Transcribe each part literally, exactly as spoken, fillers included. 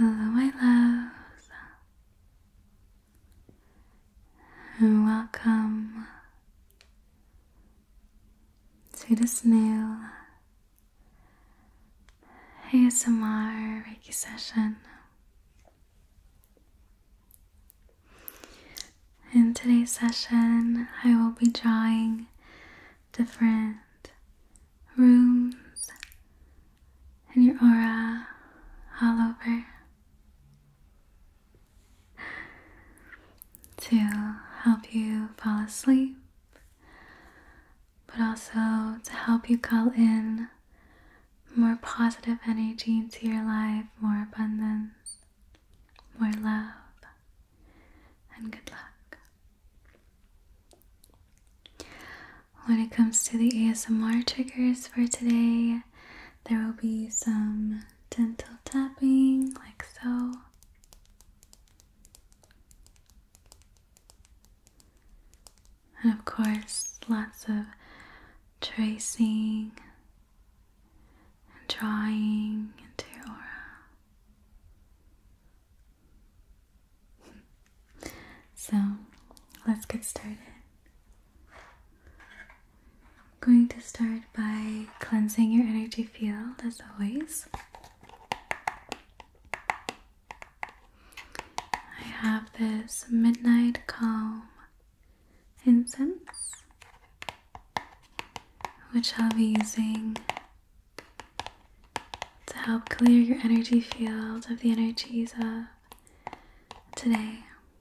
Hello, my loves, and welcome to this new A S M R Reiki session. In today's session, I will be drawing different rooms in your aura all over to help you fall asleep, but also to help you call in more positive energy into your life, more abundance, more love, and good luck. When it comes to the A S M R triggers for today, there will be some gentle tapping like so. And of course, lots of tracing and drawing into your aura. So, let's get started. I'm going to start by cleansing your energy field as always. I have this Midnight Calm incense, which I'll be using to help clear your energy field of the energies of today.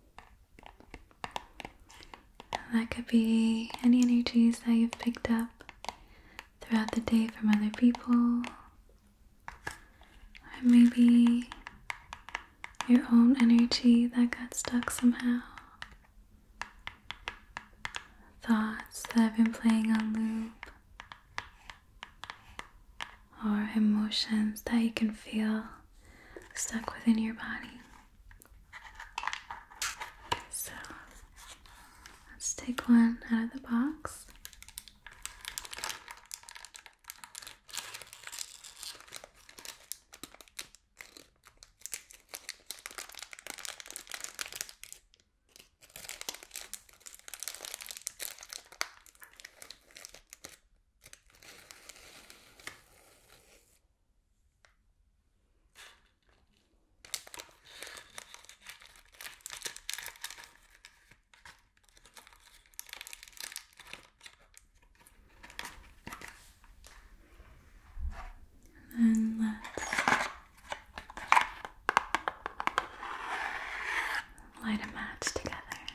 That could be any energies that you've picked up throughout the day from other people, or maybe your own energy that got stuck somehow. Thoughts that have been playing on loop, or emotions that you can feel stuck within your body. So let's take one out of the box. And let's light a match together.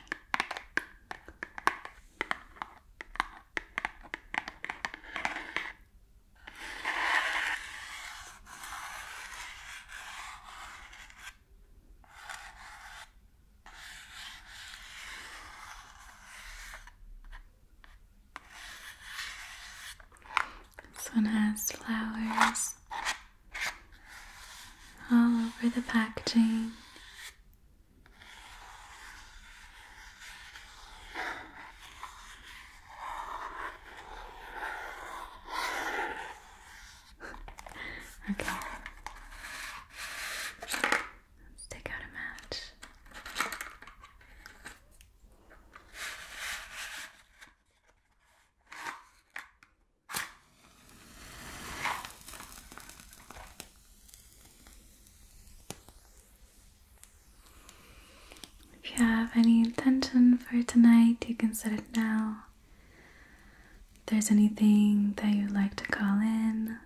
This one has flowers all over the packaging. Okay. Let's take out a match. If you have any intention for tonight, you can set it now. If there's anything that you'd like to call in,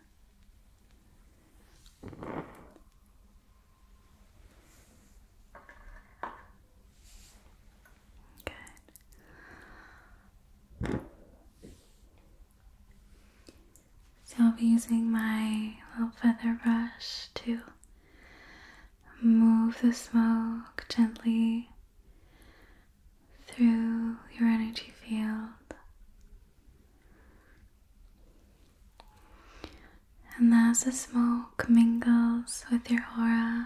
good. So I'll be using my little feather brush to move the smoke gently through your energy field. And as the smoke mingles with your aura,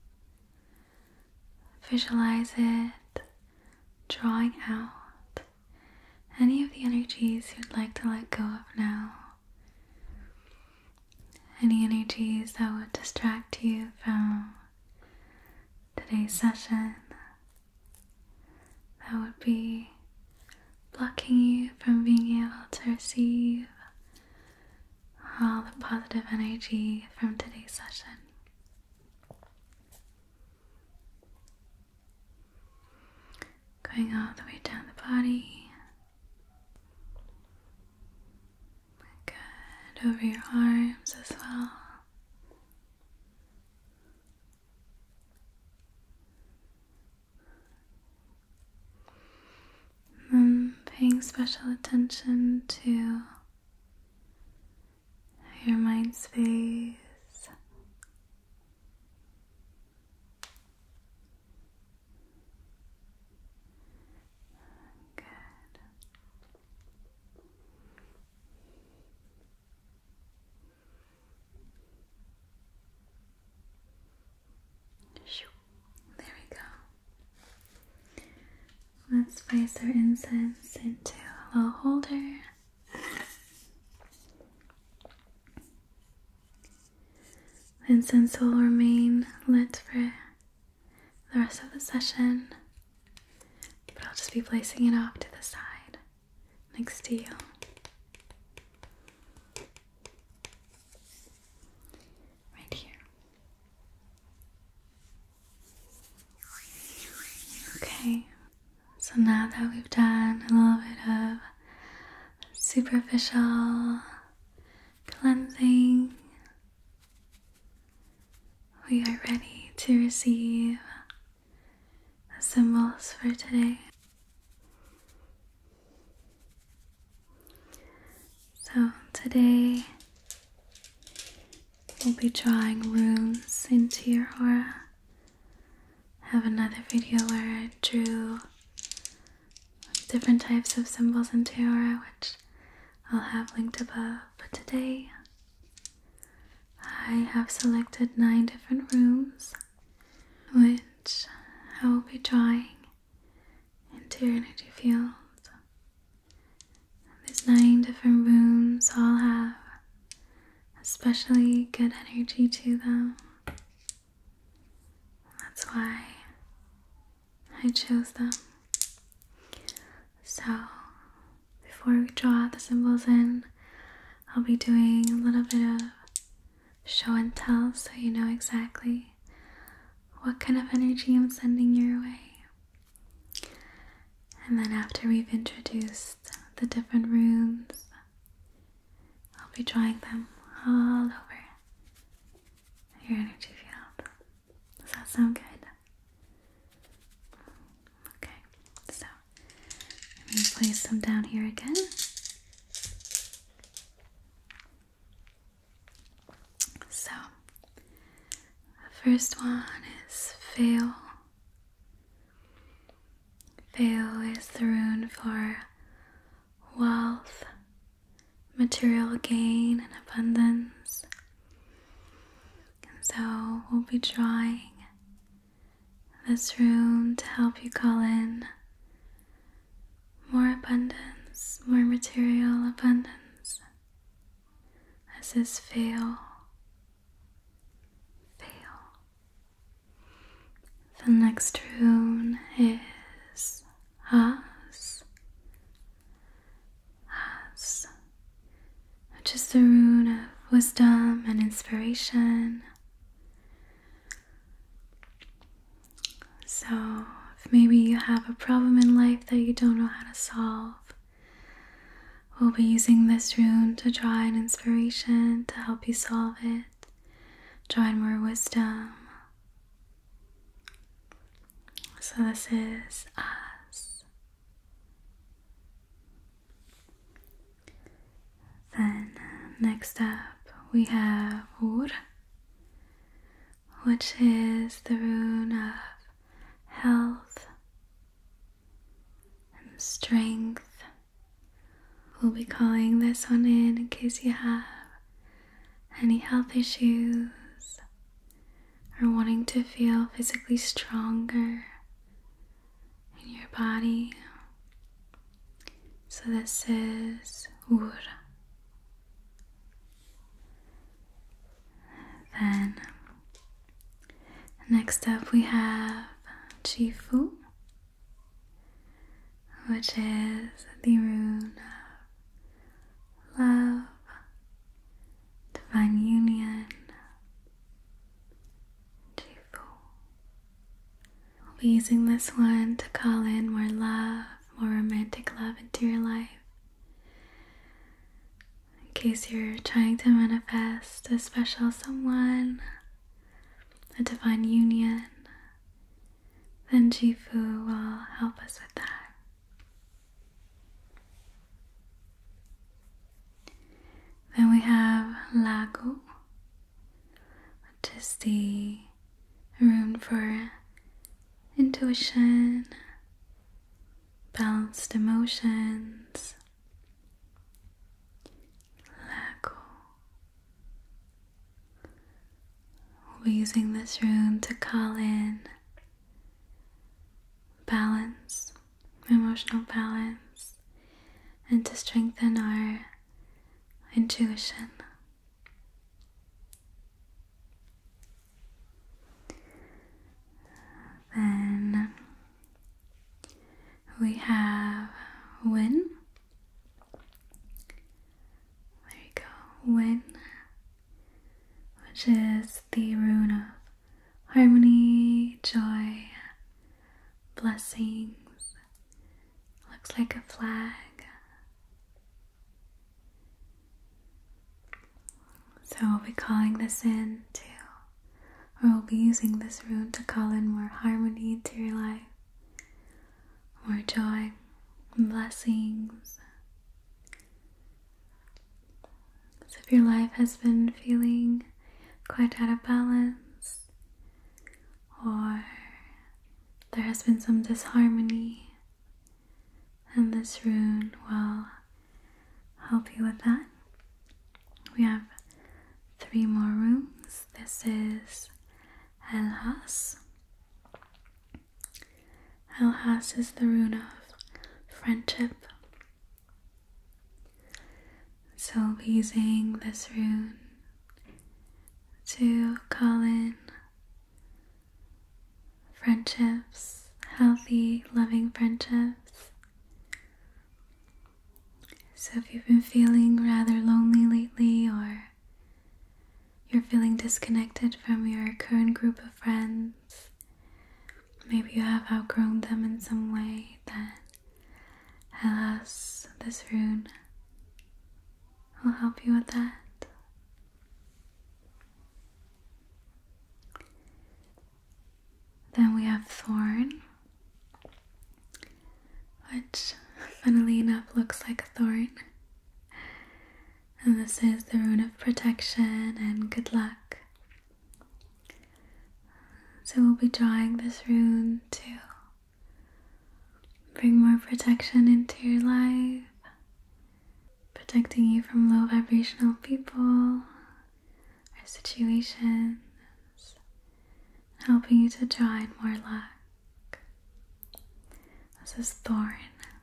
visualize it drawing out any of the energies you'd like to let go of now. Any energies that would distract you from today's session that would be blocking you from being able to receive all the positive energy from today's session. Going all the way down the body. Good. Over your arms as well. And paying special attention to your mind space. Good. There we go. Let's place our incense into a little holder. The incense will remain lit for the rest of the session, but I'll just be placing it off to the side next to you. Right here. Okay. So now that we've done a little bit of superficial cleansing, we are ready to receive the symbols for today. So today we'll be drawing runes into your aura. I have another video where I drew different types of symbols into your aura, which I'll have linked above. But today, I have selected nine different runes, which I will be drawing into your energy field. These nine different runes all have especially good energy to them. That's why I chose them. So, before we draw the symbols in, I'll be doing a little bit of show and tell so you know exactly what kind of energy I'm sending your way. And then after we've introduced the different runes, I'll be drawing them all over your energy field. Does that sound good? Okay, so I'm going to place them down here again. So, the first one is fail. Fail is the rune for wealth, material gain, and abundance. And so we'll be drawing this rune to help you call in more abundance, more material abundance. This is fail. Fail. The next rune is Has. Has, which is the rune of wisdom and inspiration. So, if maybe you have a problem in life that you don't know how to solve, we'll be using this rune to draw in inspiration to help you solve it, draw in more wisdom. So this is As. Then next up we have Ur, which is the rune of health and strength. We'll be calling this one in in case you have any health issues or wanting to feel physically stronger in your body. So this is Ur. Then Next up we have Chifu, which is the rune of love, divine union. Chifu. We'll be using this one to call in more love, more romantic love into your life. In case you're trying to manifest a special someone, a divine union, then Chifu will help us with that. Then we have Lago, which is the rune for intuition, balanced emotions. Lago. We'll be using this rune to call in balance, emotional balance, and to strengthen our intuition. Then we have Win. There you go, Win, which is the rune of harmony, joy, blessings. Looks like a flag. So we'll be calling this in to, or we'll be using this rune to call in more harmony into your life, more joy and blessings. So if your life has been feeling quite out of balance, or there has been some disharmony, then this rune will help you with that. We have three more runes. This is Elhas. Elhas is the rune of friendship. So we'll be using this rune to call in friendships, healthy, loving friendships. So if you've been feeling rather lonely lately, or you're feeling disconnected from your current group of friends, maybe you have outgrown them in some way, then Hellas, this rune, will help you with that. Then we have Thorn, which funnily enough looks like a thorn. And this is the rune of protection and good luck. So we'll be drawing this rune to bring more protection into your life, protecting you from low vibrational people or situations, helping you to draw in more luck. This is Thorn.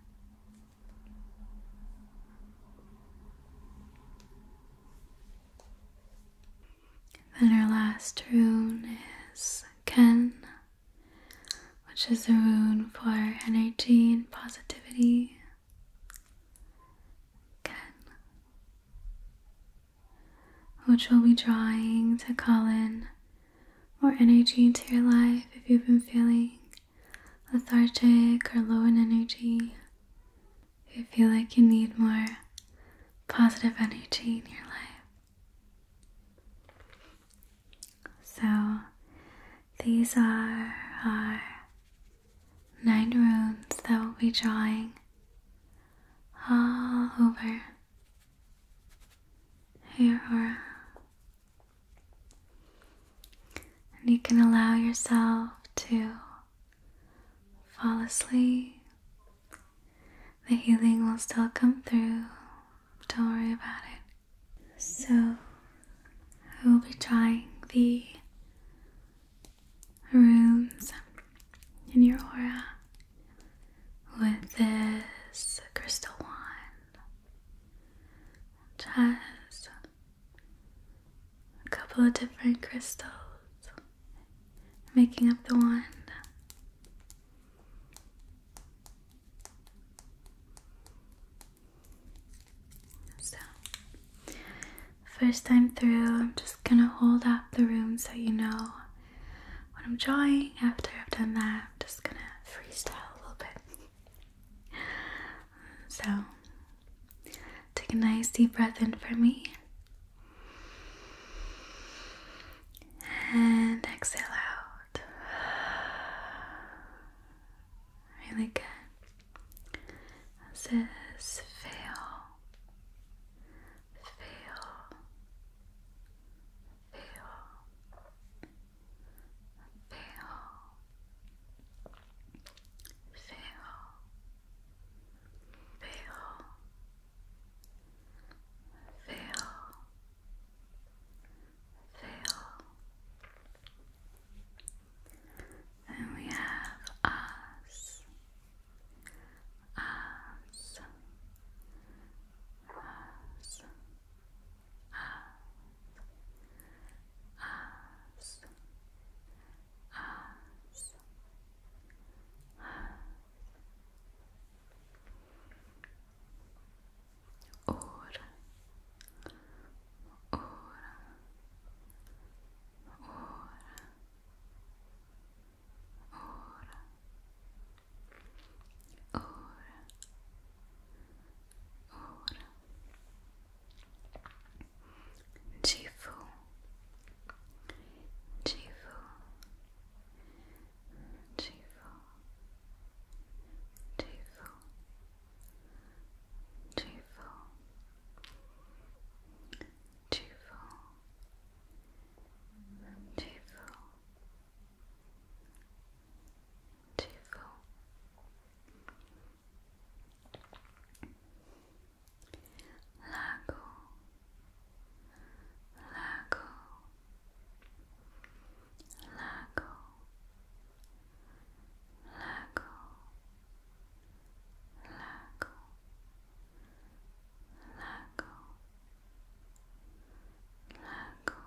Then our last rune is Ken, which is a rune for energy and positivity. Ken, which we'll be drawing to call in more energy into your life if you've been feeling lethargic or low in energy. If you feel like you need more positive energy in your life. So these are our nine runes that we'll be drawing all over your aura. And you can allow yourself to fall asleep. The healing will still come through. Don't worry about it. So I will be drawing the runes in your aura with this crystal wand, which has a couple of different crystals making up the wand. So, first time through, I'm just gonna hold up the room so you know what I'm drawing. After I've done that, I'm just gonna freestyle a little bit. So, take a nice deep breath in for me. And exhale out. Really good. This is fail. Fail. Fail. Fail. Fail. Fail. Fail. Fail. And we have us, us, us, us, us, us, ora, ora, ora. Jifu, Jifu, Jifu, Jifu, Jifu, Jifu, Jifu, Jifu, Lago, Lago, Lago, Lago, Lago, Lago, Lago.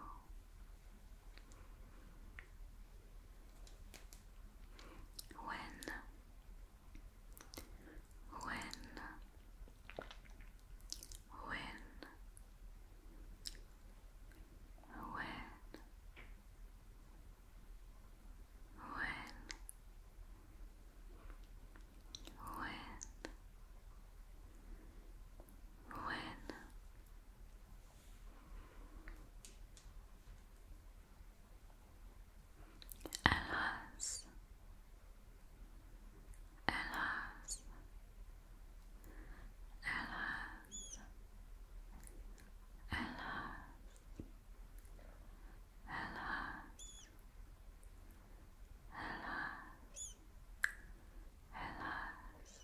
When, when, when, when, when, when, when, alas, alas, alas, alas, alas, alas, alas.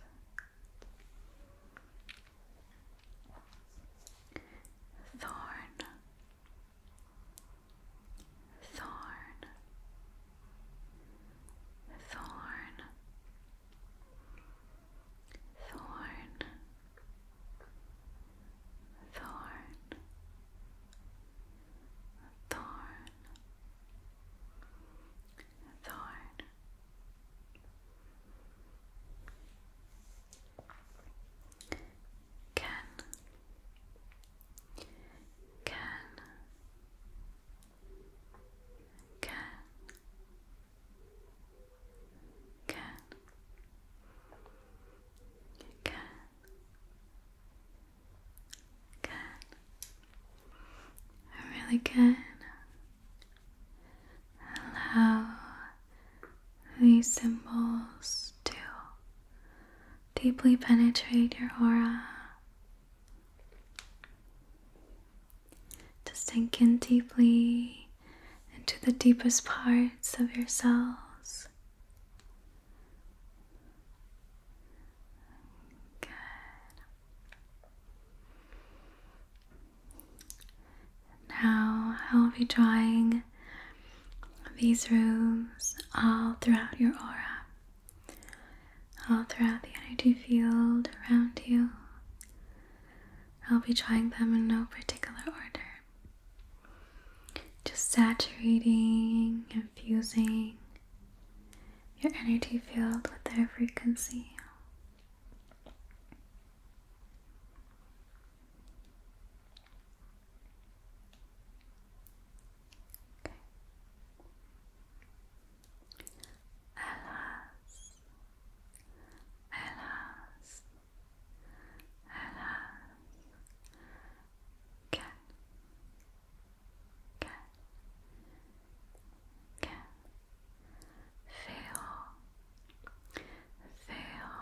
Thorn, thorn, thorn, thorn, thorn, thorn, thorn. Can, can, can, can, can, can. Really good. Allow these symbols to deeply penetrate your aura, to sink in deeply into the deepest parts of your cells. Good. Now I'll be drawing these runes all throughout your aura, all throughout the energy field around you. I'll be drawing them in no particular order, just saturating, infusing your energy field with their frequency. Alas, alas, alas, can, can, can, fail, fail,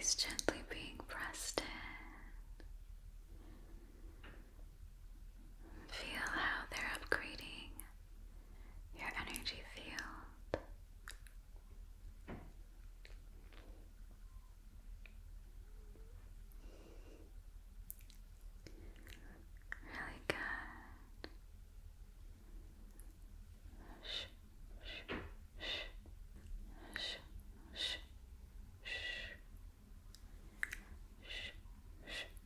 is gently being pressed in. Feel how they're upgrading your energy field. Really good. Shh, shh, shh, shh, shh, shh, shh,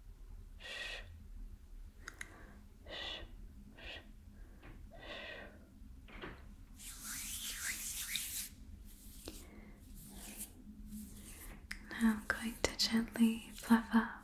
Now I'm going to gently fluff up